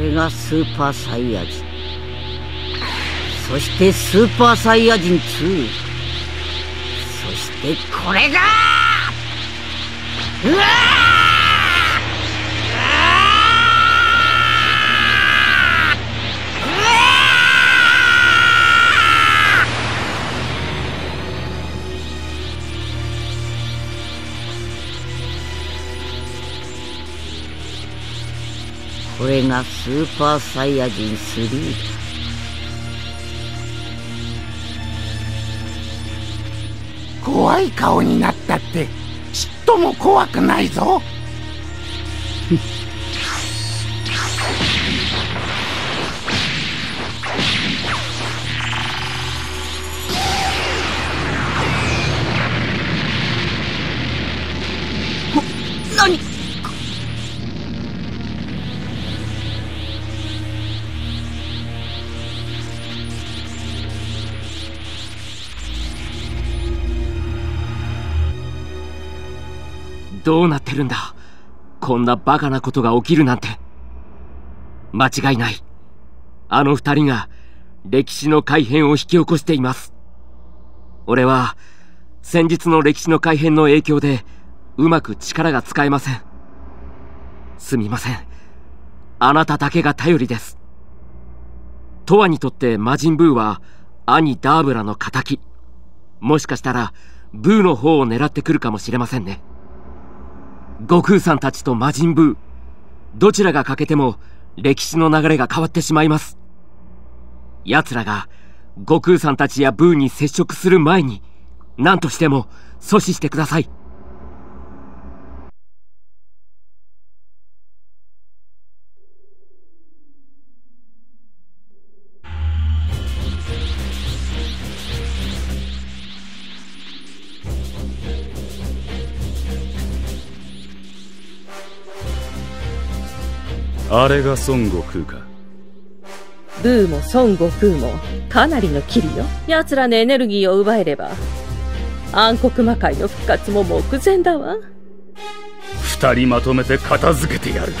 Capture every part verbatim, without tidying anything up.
れがスーパーサイヤ人、そしてスーパーサイヤ人ツー、そしてこれだ。うわこれがスーパーサイヤ人スリーだ。 怖い顔になったってちっとも怖くないぞ。 何？ どうなってるんだ。こんなバカなことが起きるなんて。間違いない。あの二人が歴史の改変を引き起こしています。俺は先日の歴史の改変の影響でうまく力が使えません。すみません。あなただけが頼りです。トワにとって魔人ブーは兄ダーブラの敵。もしかしたらブーの方を狙ってくるかもしれませんね。悟空さんたちと魔人ブー、どちらが欠けても歴史の流れが変わってしまいます。奴らが悟空さんたちやブーに接触する前に何としても阻止してください。 あれが孫悟空か。 ブーも孫悟空もかなりのキリよ。奴らのエネルギーを奪えれば暗黒魔界の復活も目前だわ。 二人まとめて片付けてやる。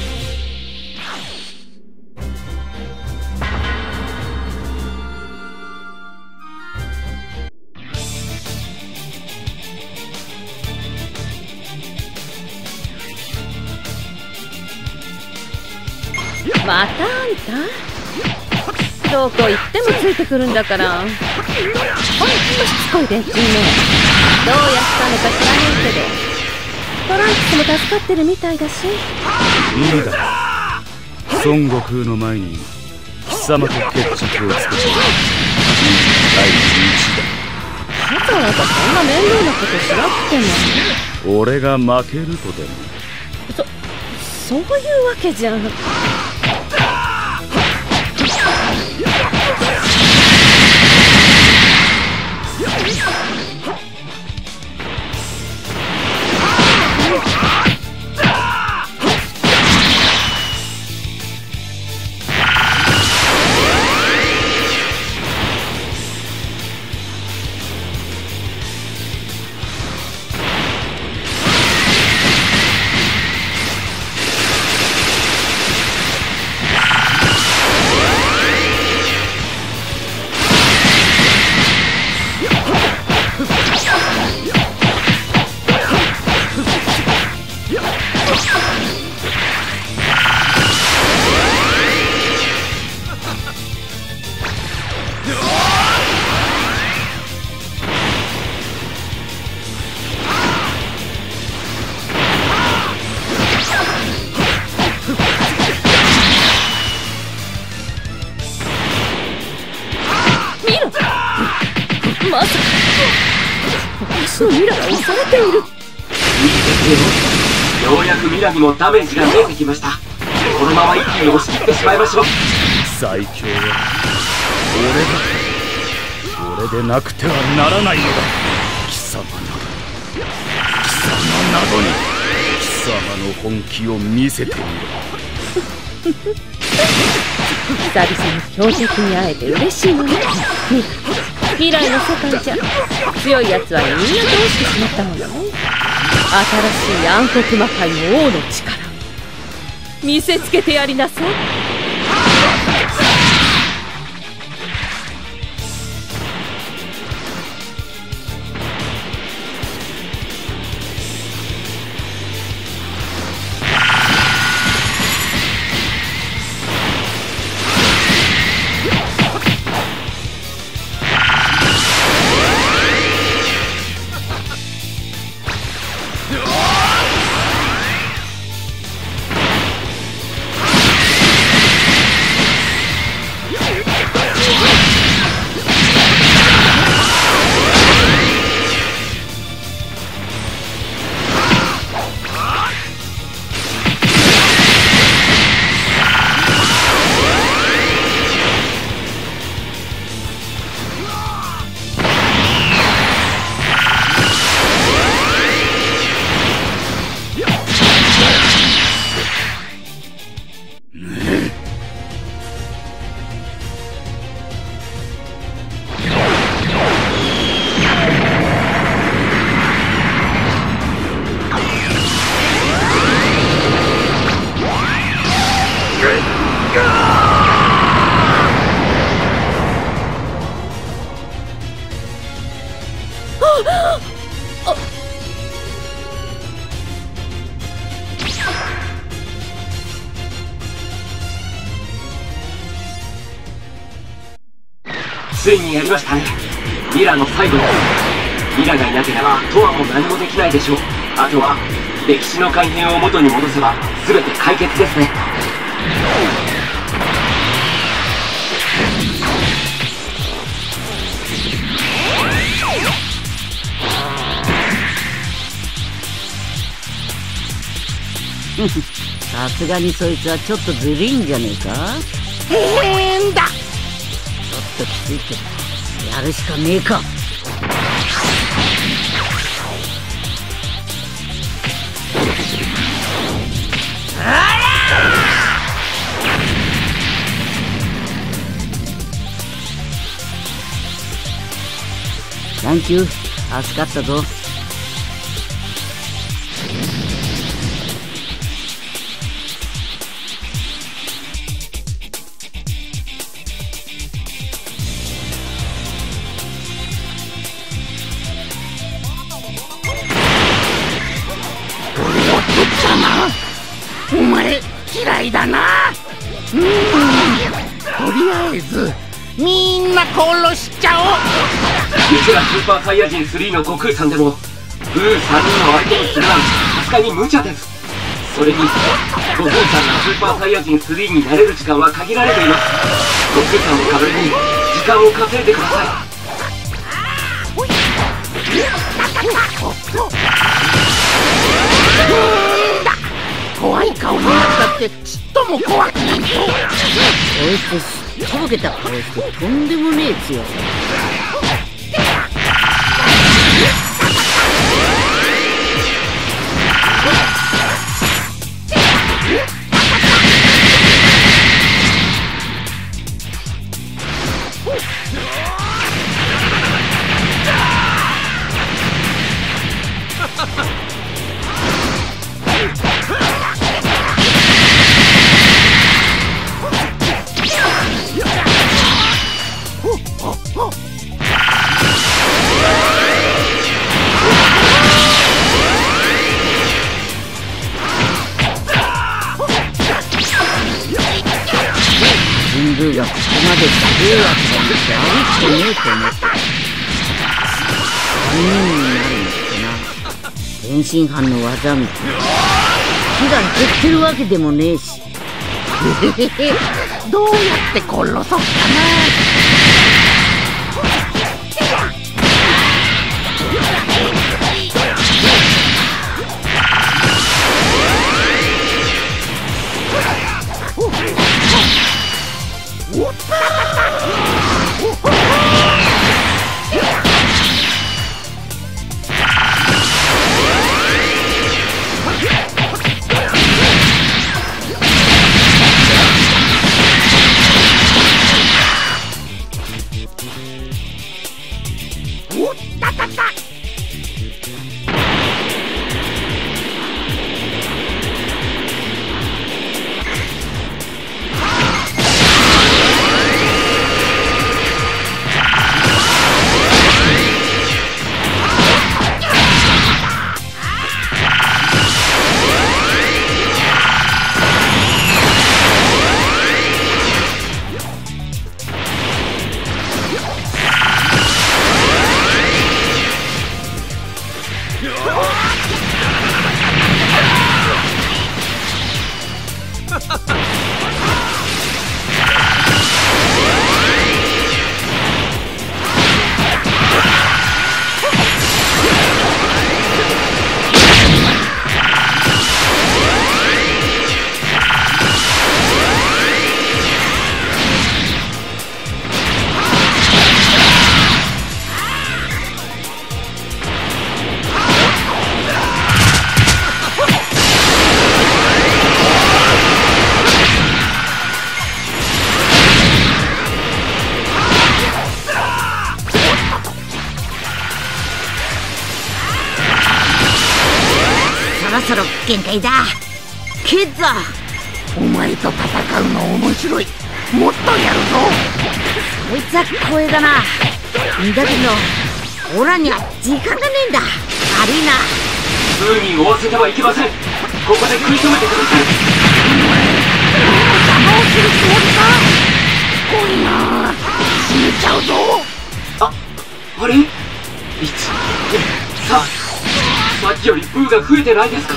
またあんた？どこ行ってもついてくるんだから。ほんとしつこい連中ね。どうやったのか知らないけどトランクスも助かってるみたいだし。 無理だ。孫悟空の前に貴様と決着をつけてだいじゅういちだ。 わざわざそんな面倒なことしなくても。 俺が負けるとでも。 そそういうわけじゃ。まさか私のミラが押されている。 いいですよ。ようやくミラにもダメージが見えてきました。このまま一気に押し切ってしまいましょう。 最強は俺だ。俺でなくてはならないのだ。貴様など貴様などに貴様の本気を見せてみろ。 久々に強敵に会えて嬉しいわね。未来の世界じゃ強いやつはみんなどうしてしまったのよ。新しい暗黒魔界の王の力見せつけてやりなさい。 ついにやりましたね。ミラの最後です。ミラがいなければトアも何もできないでしょう。あとは歴史の改変を元に戻せば全て解決ですね。 さすがにそいつはちょっとずるいんじゃねえか。 変だ。 ちょっときついけどやるしかねえか。サンキュー、助かったぞ。 お前嫌いだな。うん、とりあえずみんな殺しちゃおう。 いくらスーパーサイヤ人スリーの悟空さんでもブーさんにんの相手にするなんてさすがに無茶です。それに悟空さんがスーパーサイヤ人スリーになれる時間は限られています。悟空さんの代わりに時間を稼いでください。 怖い顔になったってちっとも怖くないぞ。 こいつすっとぼけた顔してとんでもねえ強さ。神宮がここまで強いやつがやるっとねえと思ってさんにんになるんだってな。天津飯の技みたいな火が減ってるわけでもねえしどうやって殺そうかな。 そろそろ限界だ。ケッザお前と戦うの面白い。もっとやるぞ。 こいつは光栄だな。だけどオラには時間がねえんだ。悪いな。 ブーに追わせてはいけません。ここで食い止めてください。 邪魔をするつもりか。すごいな。死んじゃうぞ。 あ、あれ ?いち、に、さん。さっきよりブーが増えてないですか？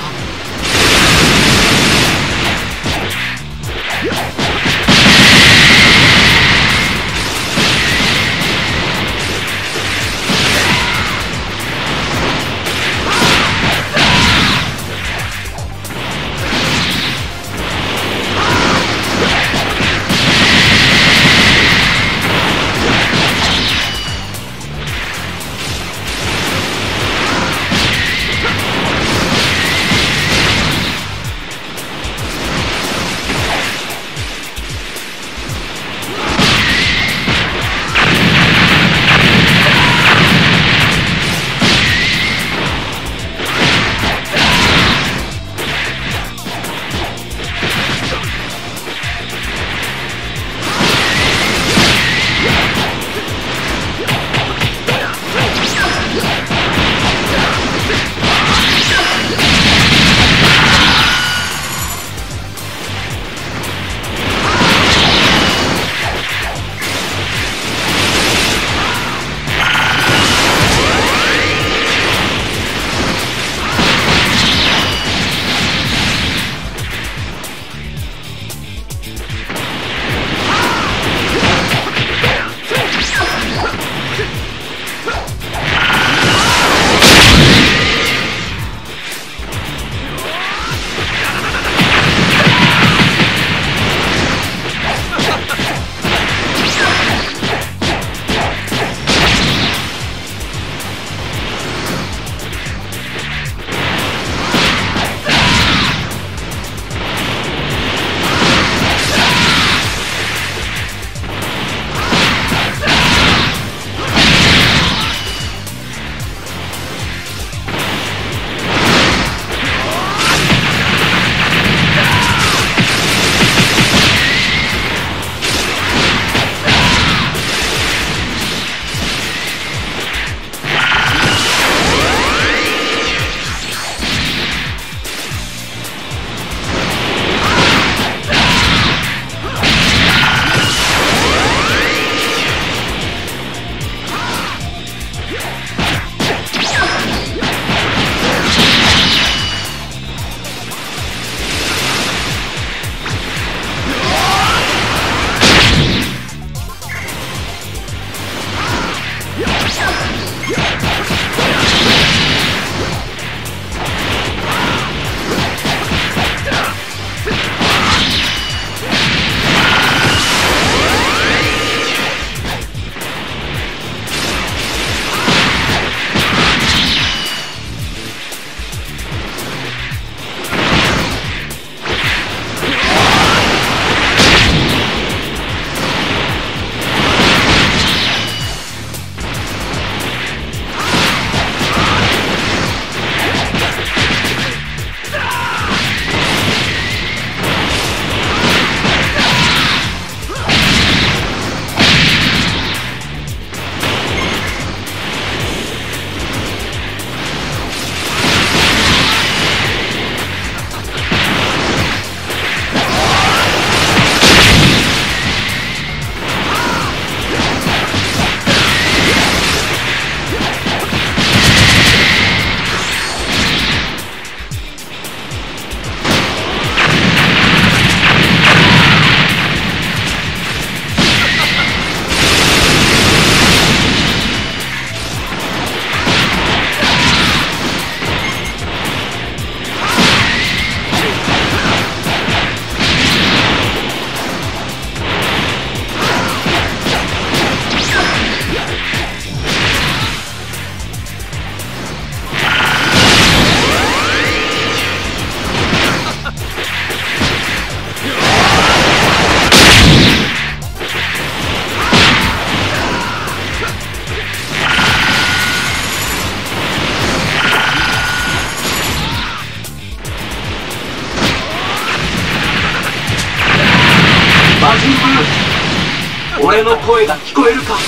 人ブー、俺の声が聞こえるか？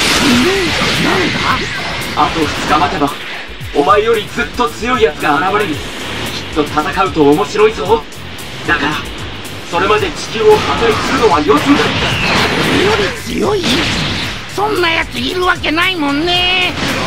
あとふつか待てばお前よりずっと強いやつが現れる。きっと戦うと面白いぞ。だからそれまで地球を破壊するのはよすんだ。 俺より強い？そんなやついるわけないもんね。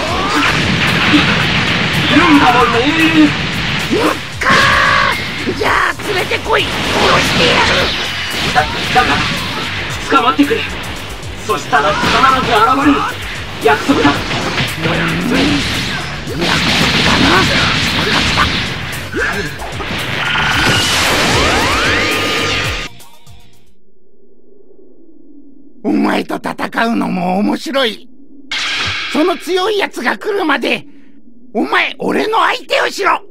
いるんだもんね。 むっかー。じゃあ連れてこい。殺してやる。 だだからふつか待ってくれ。そしたら必ず現れる。約束だ。 約束だな。分かった。お前と戦うのも面白い。その強いやつが来るまでお前俺の相手をしろ。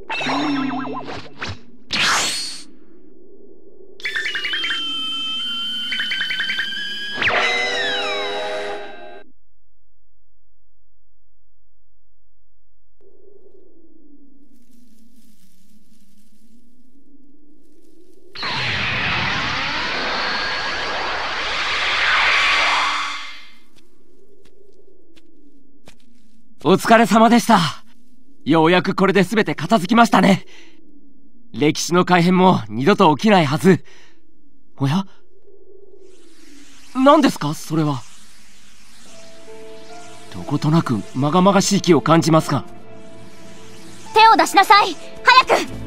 お疲れ様でした。ようやくこれで全て片付きましたね。歴史の改変も二度と起きないはず。おや？何ですかそれは。どことなくまがまがしい気を感じますが。 手を出しなさい。早く。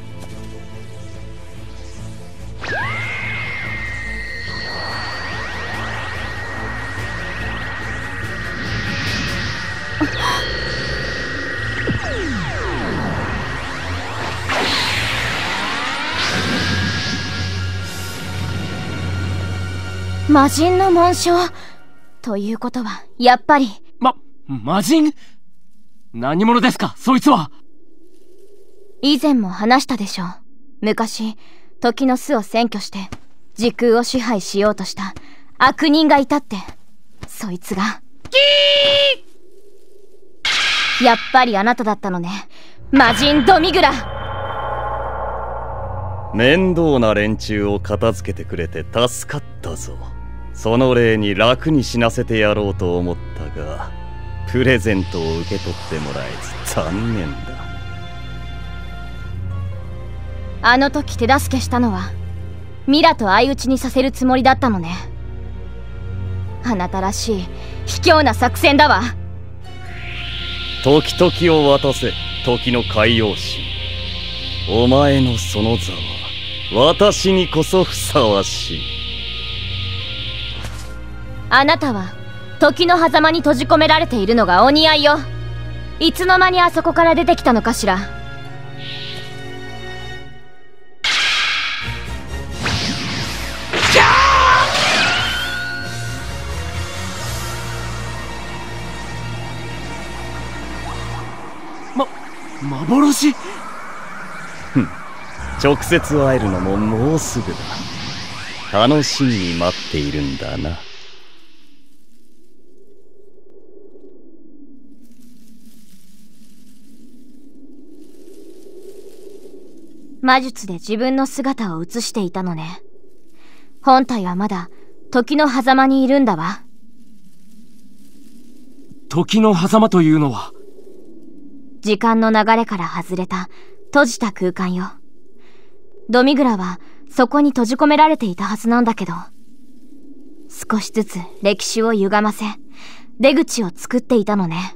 魔人の紋章ということはやっぱりま、魔人？何者ですかそいつは。 以前も話したでしょう。昔時の巣を占拠して時空を支配しようとした悪人がいたって。そいつがやっぱりあなただったのね、魔人ドミグラ。 面倒な連中を片付けてくれて助かったぞ。その礼に楽に死なせてやろうと思ったが、プレゼントを受け取ってもらえず残念だ。 あの時手助けしたのはミラと相打ちにさせるつもりだったのね。あなたらしい卑怯な作戦だわ。 時々を渡せ、時の海洋神。お前のその座は私にこそふさわしい。 あなたは時の狭間に閉じ込められているのがお似合いよ。いつの間にあそこから出てきたのかしら。 ま、幻？ ふん、直接会えるのももうすぐだ。楽しみに待っているんだな。 魔術で自分の姿を映していたのね。本体はまだ時の狭間にいるんだわ。 時の狭間というのは？ 時間の流れから外れた閉じた空間よ。ドミグラはそこに閉じ込められていたはずなんだけど、少しずつ歴史を歪ませ出口を作っていたのね。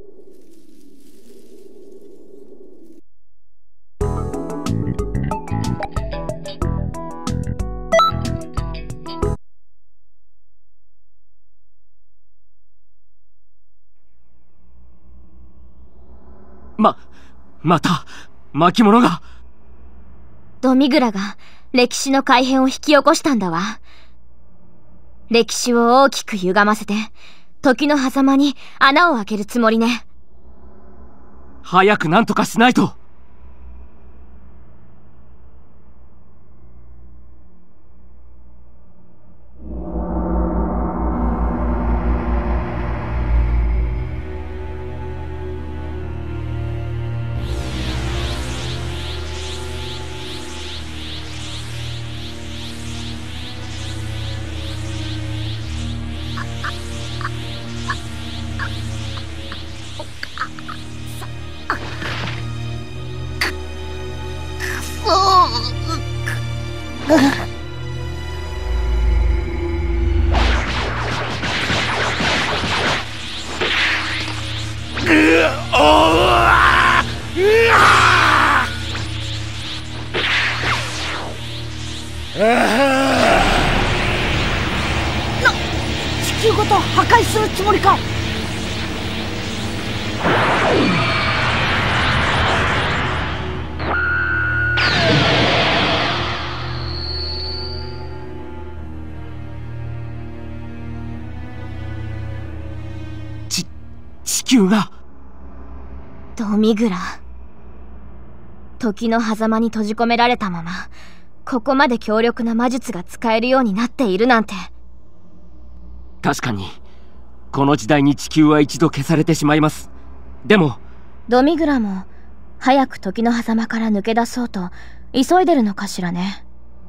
ま、また、巻物が。 ドミグラが歴史の改変を引き起こしたんだわ。歴史を大きく歪ませて、時の狭間に穴を開けるつもりね。 早く何とかしないと。 地球ごと破壊するつもりか。 ち地球が。 ドミグラ、時の狭間に閉じ込められたままここまで強力な魔術が使えるようになっているなんて。 確かにこの時代に地球は一度消されてしまいます。でもドミグラも早く時の狭間から抜け出そうと急いでるのかしらね。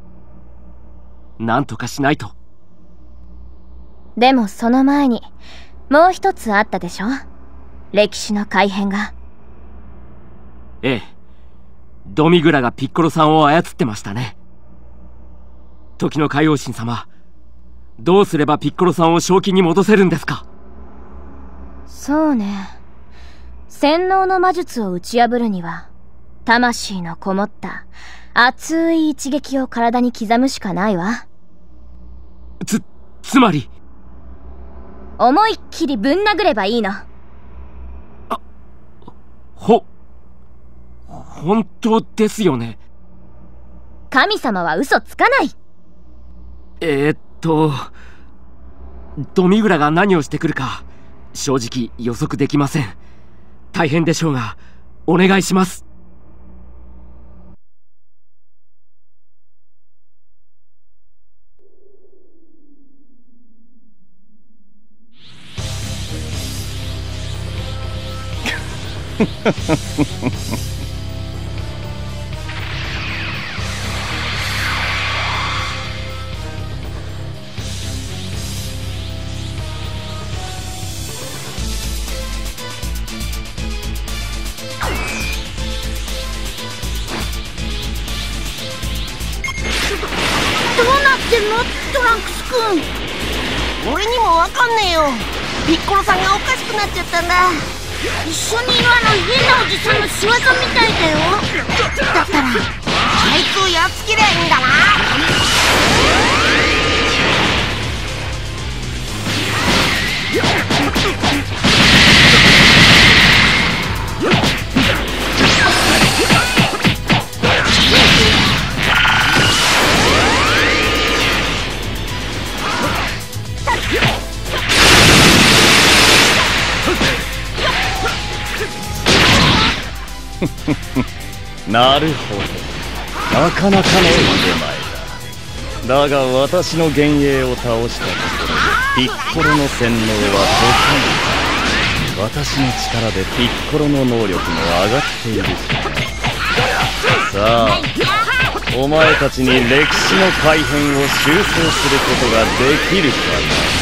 なんとかしないと。 でもその前にもう一つあったでしょ、歴史の改変が。 ええ、ドミグラがピッコロさんを操ってましたね。時の海王神様、どうすればピッコロさんを正気に戻せるんですか？ そうね、洗脳の魔術を打ち破るには魂のこもった熱い一撃を体に刻むしかないわ。 つ、つまり思いっきりぶん殴ればいいの。 あ、ほ、本当ですよね。 神様は嘘つかない。 えー、っとドミグラが何をしてくるか正直予測できません。大変でしょうがお願いします。 どうなってんのトランクス君。俺にもわかんねえよ。ピッコロさんがおかしくなっちゃったんだ。一緒にいるあの変なおじさんの仕業みたいだよ。だったらあいつをやっつけりゃいいんだな。 なるほど、なかなかの腕前だ。だが私の幻影を倒したところでピッコロの洗脳は解かれた。私の力でピッコロの能力も上がっているし、さあお前たちに歴史の改変を修正することができるかな。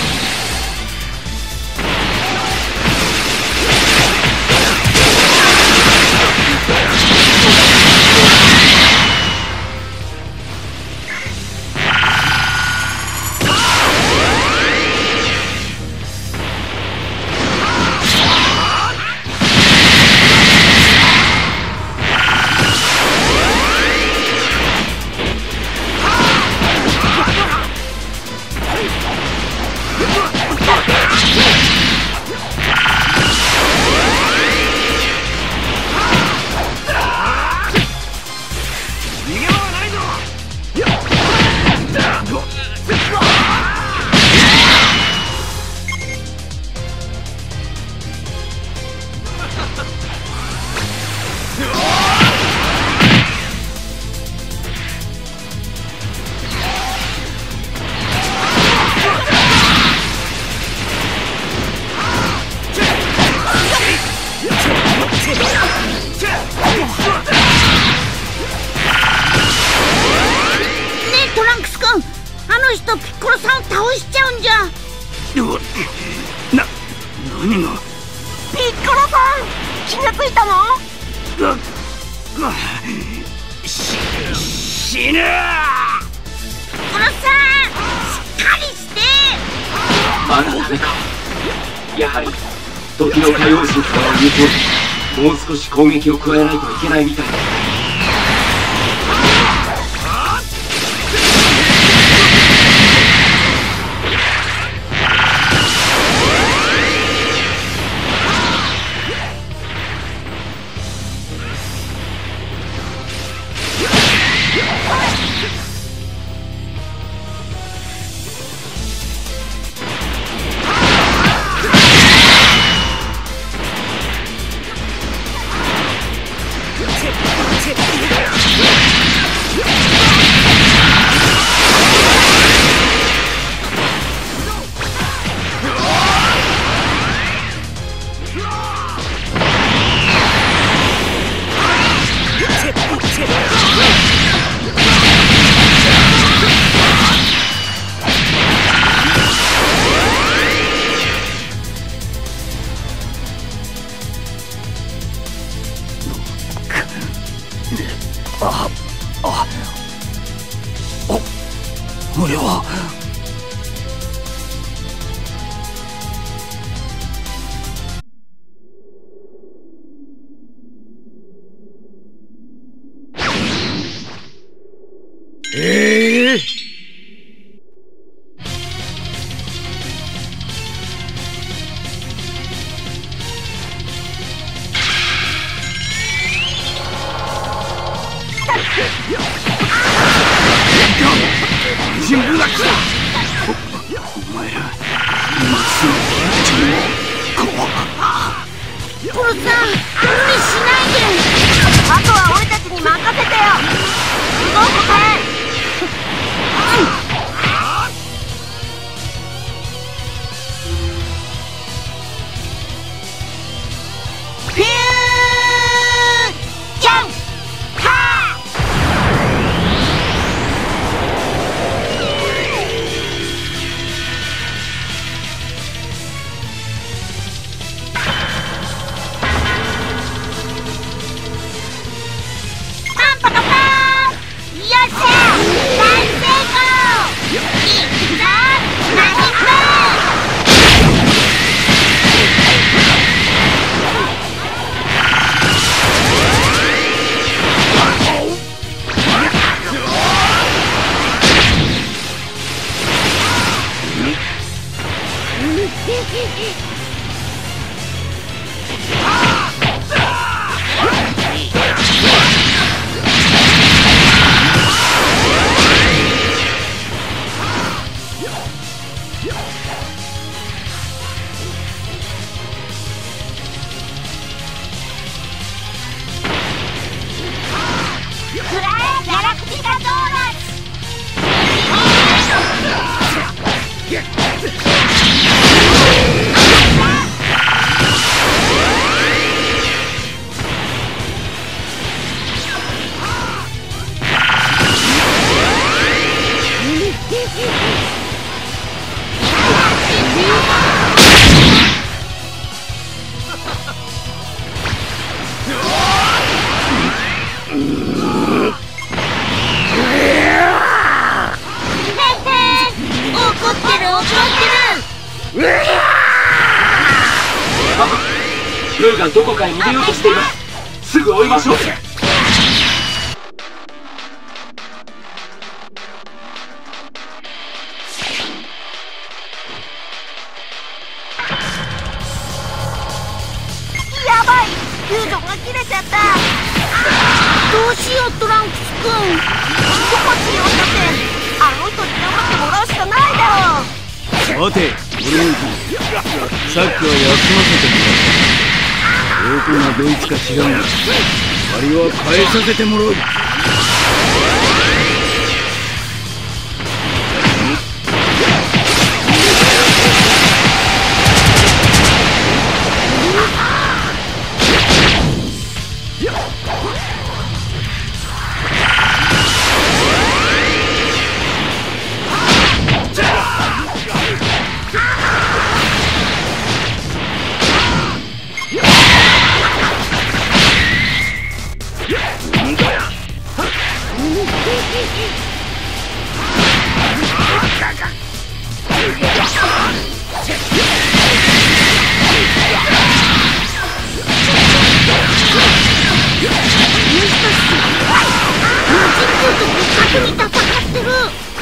ピッコロさんを倒しちゃうんじゃ。 な、何が。 ピッコロさん気がついたの？ が、が、し、死ぬ。 まだダメか。やはり時の火曜神様の言う通り、もう少し攻撃を加えないといけないみたいだ。 あ、あ、お、俺は。ええー人部が来た。お前らまっすぐポルさん、無理しないで。あとは俺たちに任せてよ。動くかい。フュージョンカー。 ルーガンどこかへ逃げようとしています。すぐ追いましょう。 やばい、フュージョンが切れちゃった。どうしようトランクスくん。どこしようってあの人に頑張ってもらうしかないだろう。 待て、俺も行く。さっきは休ませてもらった。どこがドイツか知らんが借りは返させてもらう。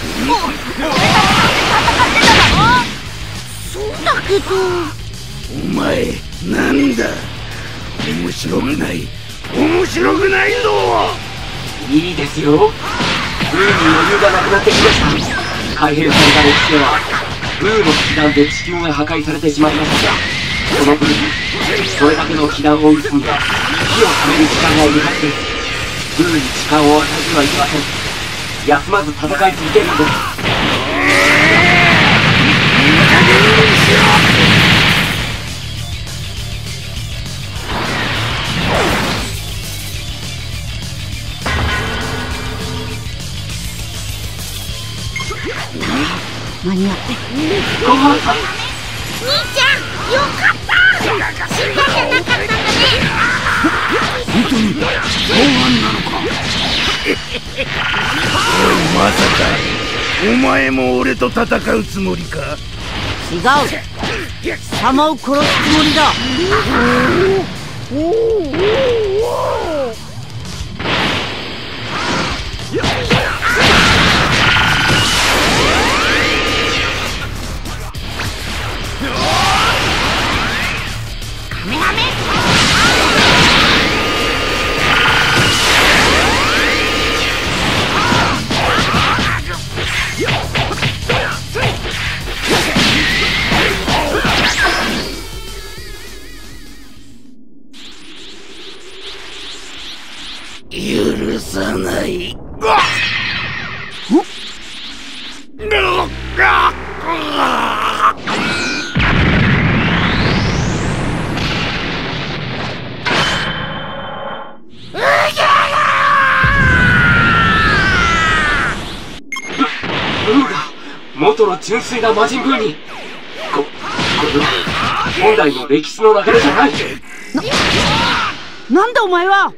俺たちだって戦ってただろ。そうだけど。 お前なんだ、面白くない、面白くないぞ。 いいですよ。ブーに余裕がなくなってきました。改変された歴史ではブーの気弾で地球が破壊されてしまいましたが、そのブーにそれだけの気弾を打つには火を止める時間がいるはずです。ブーに時間を与えてはいけません。休まず戦い続けるんです。 間に合って。 ごはんさん、 兄ちゃん、よかった。死んだんじゃなかったんだね。 本当にご飯なのか。おい、まさかお前も俺と戦うつもりか。 違う、貴様を殺すつもりだ。 おおおお。 カメハメ。 許さない。 ブーが元の純粋な魔人ブーに。こ、これは本来の歴史の流れじゃない。 な、なんだお前は。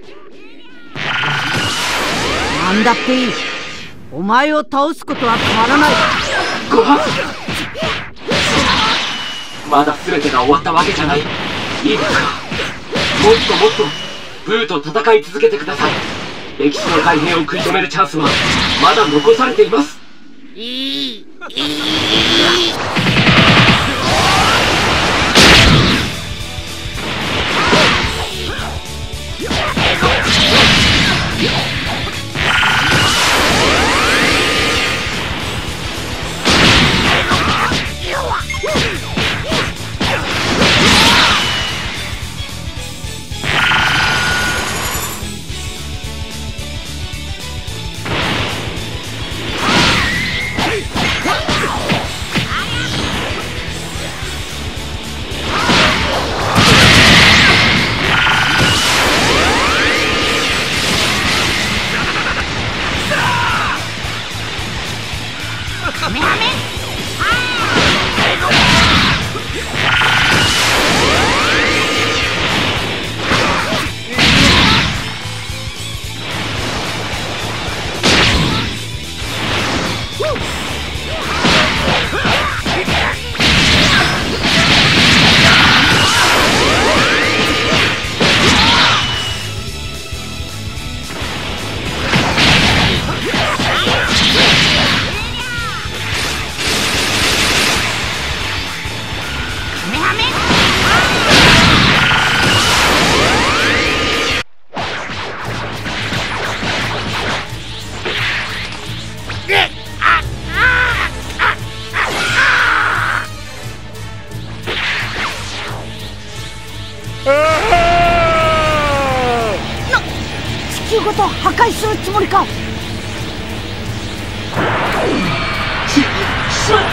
なんだっていい。お前を倒すことは変わらない。 ごはん、まだ全てが終わったわけじゃない。いいですか、もっともっとブーと戦い続けてください。歴史の改変を食い止めるチャンスはまだ残されています。 いい、いい。 カメハメ。地球ごと破壊するつもりか。 し、しまった。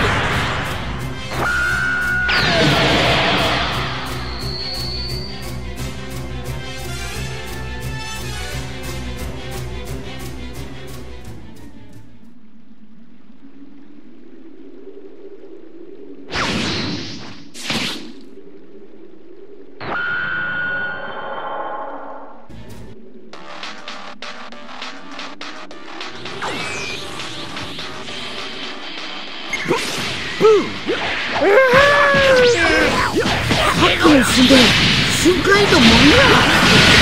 ハッカも死んで瞬間移動もんだ。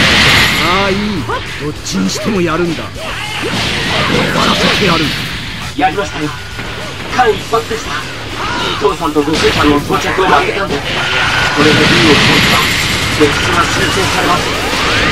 ああ、いい、どっちにしてもやるんだ。終わらせてやる。 やりましたよ。間一髪でした。父さんと悟空さんの到着を待ってたんです。これで ブイ を通せば歴史が修正されます。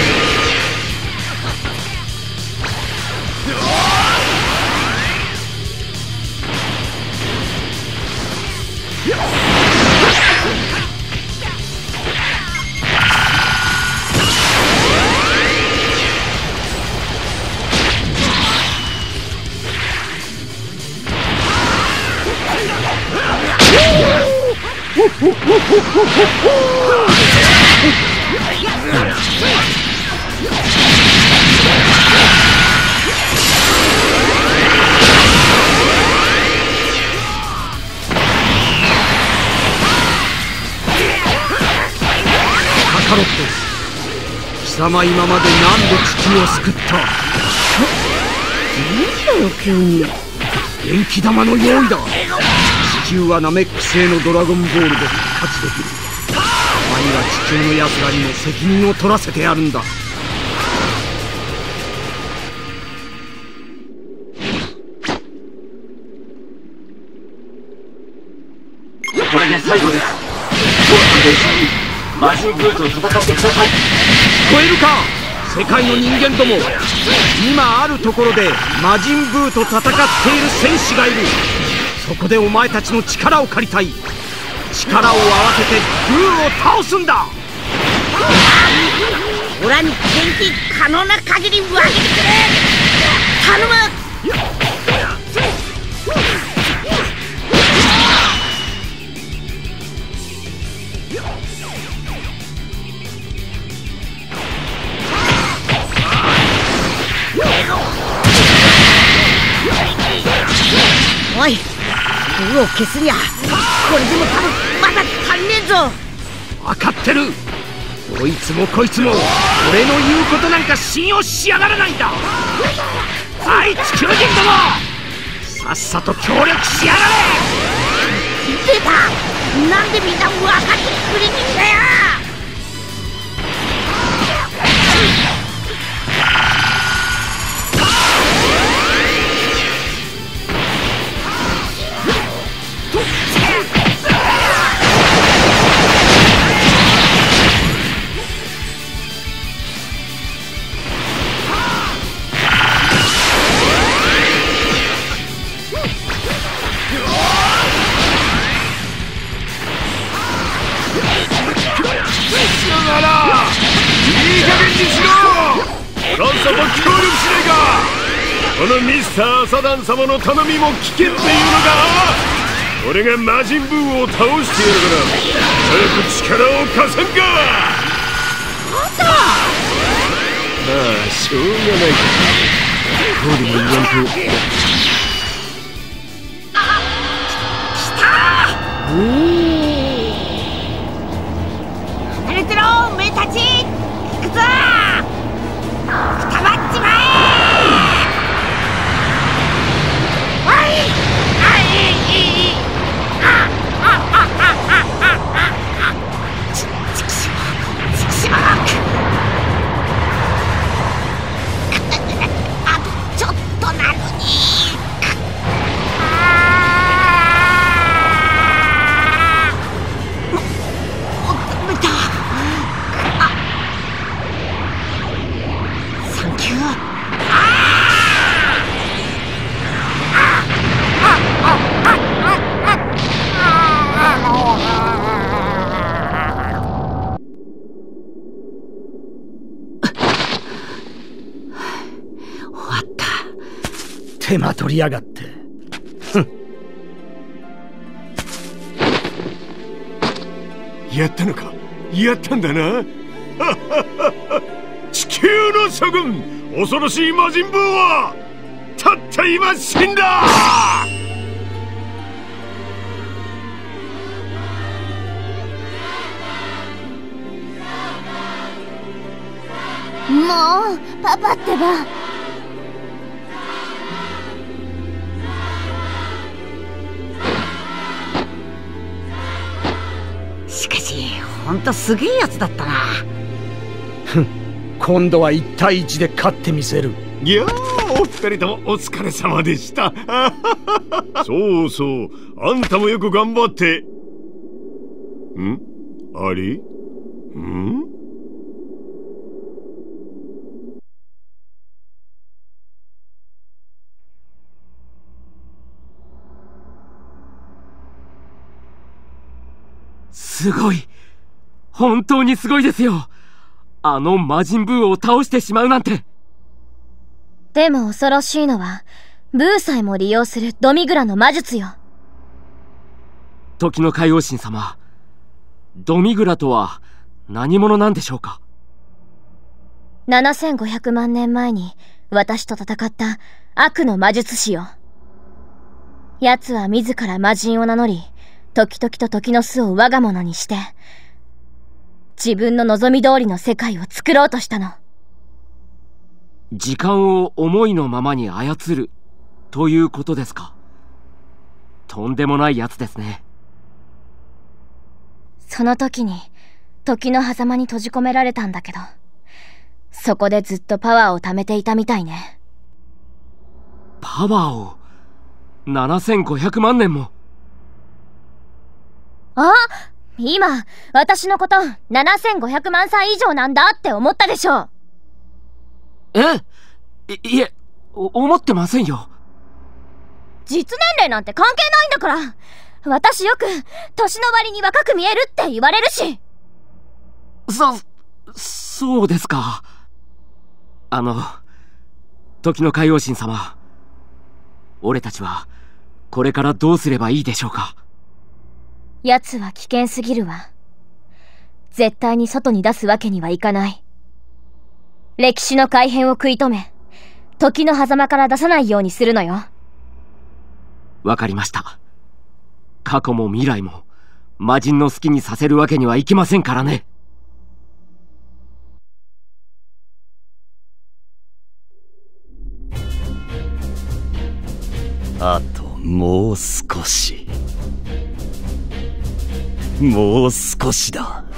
カカロット、貴様今まで何度父を救った？ 何だよ急に。 元気玉の用意だ。地球はナメック星のドラゴンボールで復活できる。たまには地球の奴らにも責任を取らせてやるんだ。 これで最後です。父さんと一緒に魔人ブーと戦ってください。 聞こえるか、世界の人間ども。今あるところで魔人ブーと戦っている戦士がいる。そこでお前たちの力を借りたい。力を合わせてブーを倒すんだ。 オラに元気可能な限り分けてくれ。頼む。おい、ブーを消すにゃこれでも多分まだ足りねえぞ。 分かってる。どいつもこいつも俺の言うことなんか信用しやがらないんだ。はい地球人ども、さっさと協力しやがれ。 出た。なんでみんな分かってくれねえんだよ。 このミスター・アサダン様の頼みも聞けっていうのか。俺が魔人ブーを倒してやるから早く力を貸さんか。まあしょうがないか。こうでも言わんと。 来たー。離れてろ目たち。行くぞ。くたばっちまえ。 手間取りやがって。ふん。 やったのか。やったんだな。地球の諸君、恐ろしい魔人ブーはたった今死んだ。 もうパパってば。 しかしほんとすげえやつだったな。 ふん、今度はいち対いちで勝ってみせる。 いやーお二人ともお疲れ様でした。そうそう、あんたもよく頑張って。ん？あれ？ん？ すごい。本当にすごいですよ。あの魔人ブーを倒してしまうなんて。 でも恐ろしいのは、ブーさえも利用するドミグラの魔術よ。 時の海王神様、ドミグラとは何者なんでしょうか？ ななせんごひゃくまんねんまえに私と戦った悪の魔術師よ。奴は自ら魔人を名乗り、時々と時の巣を我が物にして、自分の望み通りの世界を作ろうとしたの。 時間を思いのままに操るということですか？とんでもないやつですね。 その時に時の狭間に閉じ込められたんだけど、そこでずっとパワーを貯めていたみたいね。 パワーをななせんごひゃくまんねんも。 あ、今私のことななせんごひゃくまんさい以上なんだって思ったでしょ。 え？い、いえ、思ってませんよ。 実年齢なんて関係ないんだから。私よく年の割に若く見えるって言われるし。 そ、そうですか。あの、時の海王神様、俺たちはこれからどうすればいいでしょうか？ 奴は危険すぎるわ。絶対に外に出すわけにはいかない。歴史の改変を食い止め、時の狭間から出さないようにするのよ。 わかりました。過去も未来も魔人の好きにさせるわけにはいきませんからね。 あともう少し。もう少しだ。